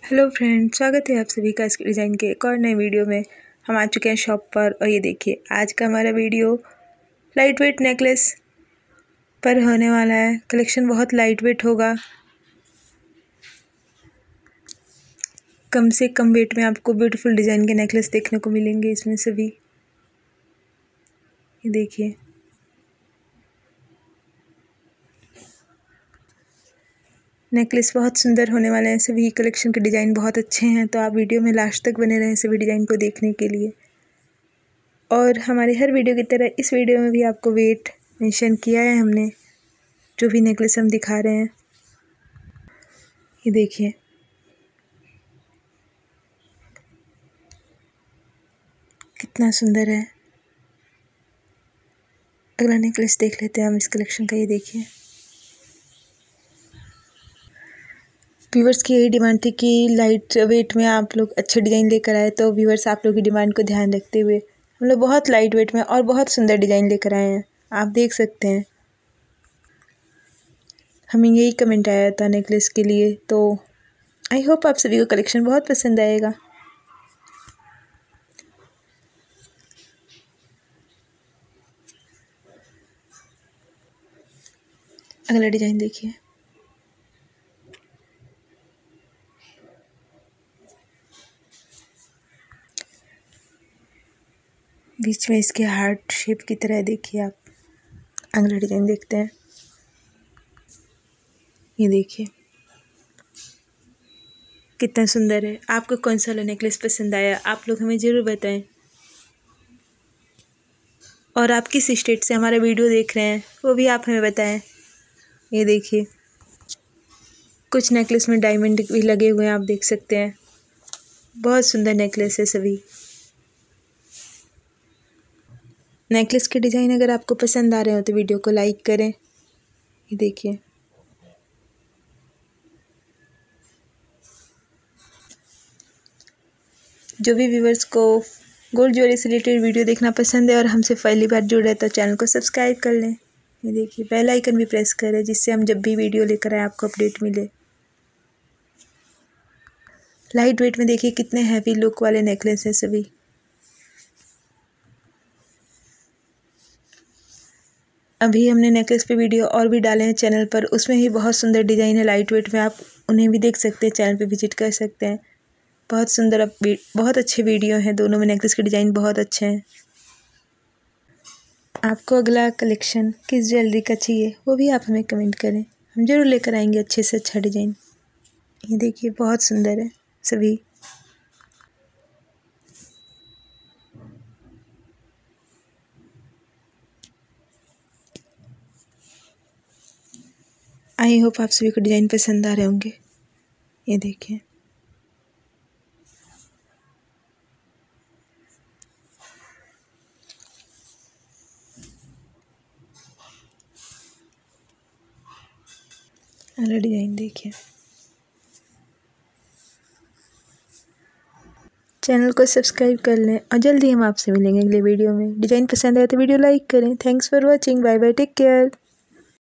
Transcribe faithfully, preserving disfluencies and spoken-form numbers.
Hello friend, स्वागत है आप सभी का इसके डिज़ाइन के एक और नए वीडियो में। हम आ चुके हैं शॉप पर और ये देखिए आज का हमारा वीडियो लाइट वेट नेकलेस पर होने वाला है। कलेक्शन बहुत लाइट वेट होगा, कम से कम वेट में आपको ब्यूटीफुल डिज़ाइन के नेकलेस देखने को मिलेंगे इसमें सभी। ये देखिए नेकलेस बहुत सुंदर होने वाले हैं। सभी कलेक्शन के डिज़ाइन बहुत अच्छे हैं, तो आप वीडियो में लास्ट तक बने रहें सभी डिज़ाइन को देखने के लिए। और हमारे हर वीडियो की तरह इस वीडियो में भी आपको वेट मेंशन किया है हमने, जो भी नेकलेस हम दिखा रहे हैं। ये देखिए कितना सुंदर है। अगला नेकलेस देख लेते हैं हम इस कलेक्शन का। ये देखिए व्यूवर्स की यही डिमांड थी कि लाइट वेट में आप लोग अच्छे डिज़ाइन लेकर आए, तो व्यूवर्स आप लोग की डिमांड को ध्यान रखते हुए हम लोग बहुत लाइट वेट में और बहुत सुंदर डिज़ाइन लेकर आए हैं। आप देख सकते हैं हमें यही कमेंट आया था नेकलेस के लिए, तो आई होप आप सभी को कलेक्शन बहुत पसंद आएगा। अगला डिज़ाइन देखिए, बीच में इसके हार्ट शेप की तरह देखिए आप। अगला डिज़ाइन देखते हैं। ये देखिए कितना सुंदर है। आपको कौन सा वाला नेकलेस पसंद आया आप लोग हमें ज़रूर बताएं। और आप किस स्टेट से हमारा वीडियो देख रहे हैं वो भी आप हमें बताएं। ये देखिए कुछ नेकलेस में डायमंड भी लगे हुए हैं, आप देख सकते हैं। बहुत सुंदर नेकलेस है सभी। नेकलेस के डिज़ाइन अगर आपको पसंद आ रहे हो तो वीडियो को लाइक करें। ये देखिए जो भी व्यूवर्स को गोल्ड ज्वेलरी से रिलेटेड वीडियो देखना पसंद है और हमसे पहली बार जुड़ रहे तो चैनल को सब्सक्राइब कर लें। ये देखिए बेल आइकन भी प्रेस करें, जिससे हम जब भी वीडियो लेकर आए आपको अपडेट मिले। लाइट वेट में देखिए कितने हैवी लुक वाले नेकलेस है सभी। अभी हमने नेकलेस पे वीडियो और भी डाले हैं चैनल पर, उसमें ही बहुत सुंदर डिज़ाइन है लाइट वेट में, आप उन्हें भी देख सकते हैं, चैनल पे विजिट कर सकते हैं। बहुत सुंदर अब बहुत अच्छे वीडियो हैं, दोनों में नेकलेस के डिज़ाइन बहुत अच्छे हैं। आपको अगला कलेक्शन किस ज्वेलरी का चाहिए वो भी आप हमें कमेंट करें, हम ज़रूर लेकर आएंगे अच्छे से अच्छा डिज़ाइन। ये देखिए बहुत सुंदर है सभी। आई होप आप सभी को डिज़ाइन पसंद आ रहे होंगे। ये देखिए अगला डिज़ाइन देखिए। चैनल को सब्सक्राइब कर लें और जल्दी हम आपसे मिलेंगे अगले वीडियो में। डिज़ाइन पसंद आए तो वीडियो लाइक करें। Thanks for watching. Bye bye, take care.